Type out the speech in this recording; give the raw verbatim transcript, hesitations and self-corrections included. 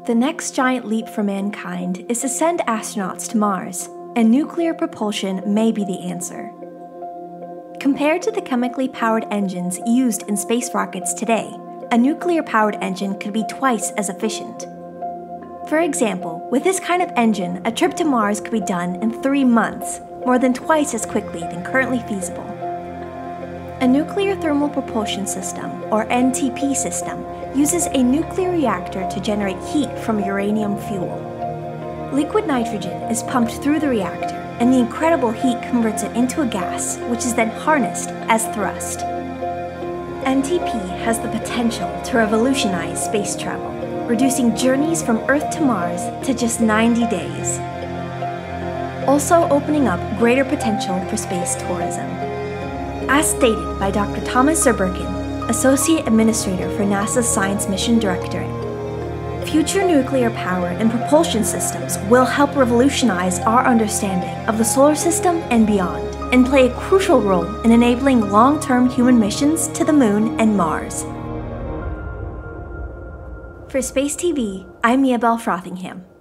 The next giant leap for mankind is to send astronauts to Mars, and nuclear propulsion may be the answer. Compared to the chemically powered engines used in space rockets today, a nuclear-powered engine could be twice as efficient. For example, with this kind of engine, a trip to Mars could be done in three months, more than twice as quickly than currently feasible. A nuclear thermal propulsion system, or N T P system, uses a nuclear reactor to generate heat from uranium fuel. Liquid nitrogen is pumped through the reactor, and the incredible heat converts it into a gas, which is then harnessed as thrust. N T P has the potential to revolutionize space travel, reducing journeys from Earth to Mars to just ninety days. Also opening up greater potential for space tourism. As stated by Doctor Thomas Zurbuchen, Associate Administrator for NASA's Science Mission Directorate, future nuclear power and propulsion systems will help revolutionize our understanding of the solar system and beyond, and play a crucial role in enabling long-term human missions to the Moon and Mars. For SPACETV, I'm Belle Frothingham.